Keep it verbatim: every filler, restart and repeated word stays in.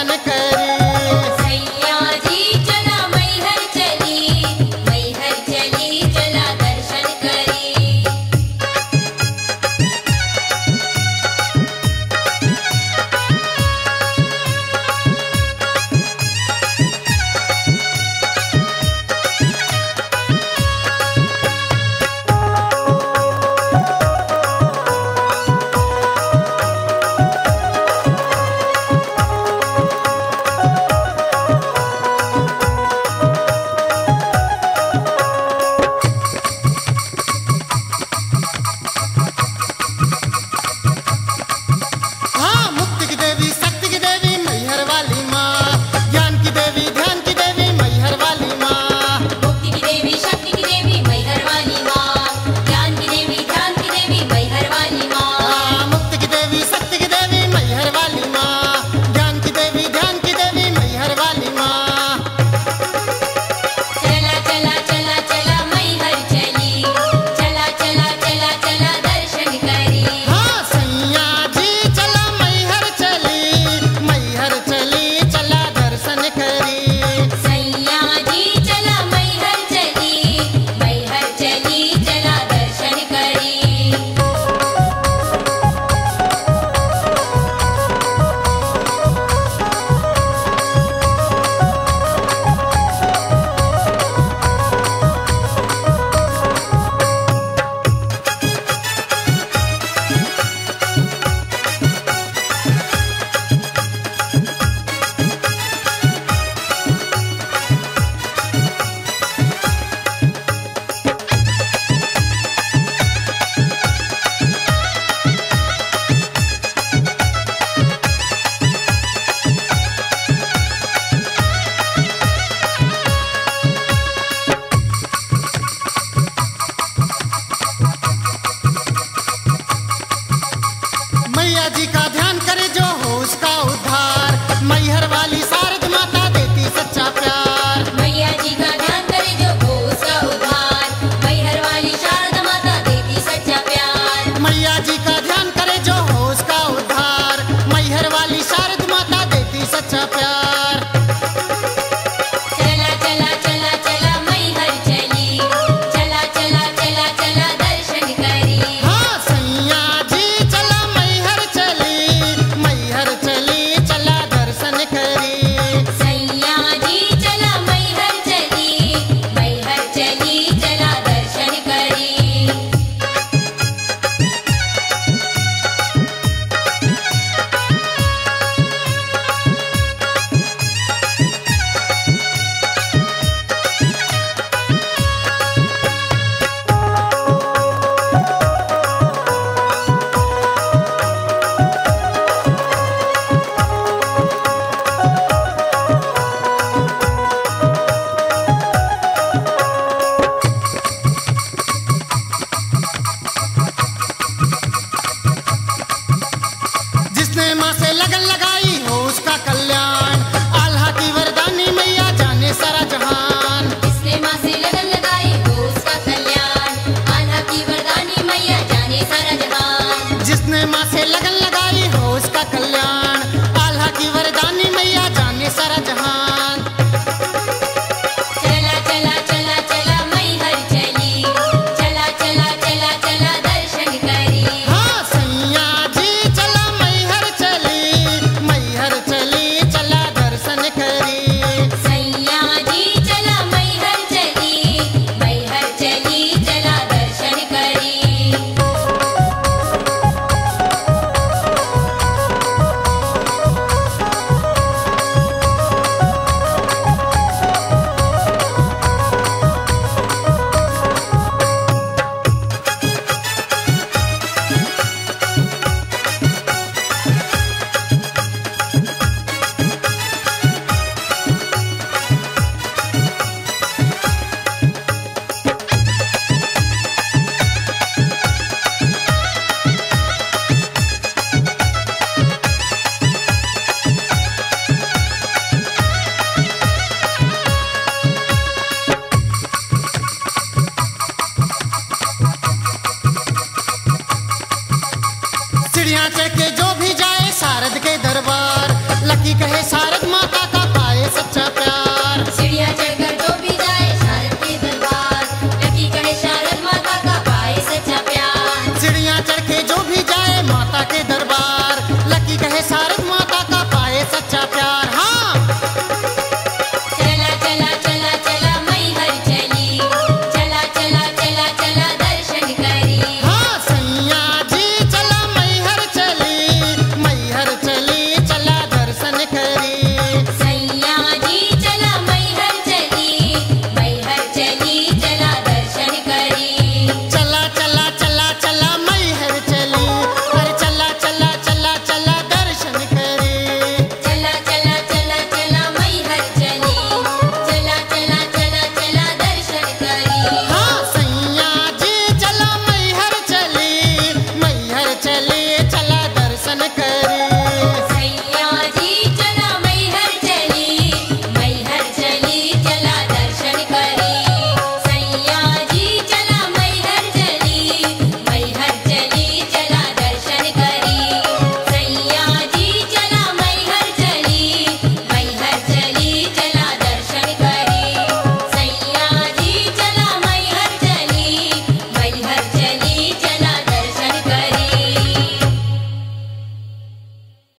दर्शन करी। सैया जी चला मैहर चली, मैहर चली चला दर्शन करी। हाँ, मुक्ति की देवी, शक्ति की देवी, मैहर वाली माँ, ज्ञान की देवी, ध्यान की देवी, मैहर वाली माँ। मुक्ति की देवी, शक्ति की देवी, मैहर वाली माँ, ज्ञान की देवी, ध्यान की देवी, मैहर वाली माँ। हाँ, मुक्ति की देवी, शक्ति की देवी, मैहर वाली माँ, ज्ञान की देवी, ध्यान की देवी, मैहर वाली माँ। चला चला चला चला मैहर चली, चला चला चला चला दर्शन करी। हाँ, सैया जी चला मैहर चली, मैहर चली चला दर्शन करी। सैया जी चला मैहर चली, मैहर चली चला दर्शन करी। मैया जी का ध्यान करे जो हो उसका उद्धार, मैहर वाली शारद माता देती सच्चा प्यार। मैया जी का ध्यान करे जो हो उसका उद्धार, मैहर वाली शारदा माता देती सच्चा प्यार। मैया जी का ध्यान करे जो हो उसका उद्धार, मैहर वाली शारद माता देती सच्चा प्यार।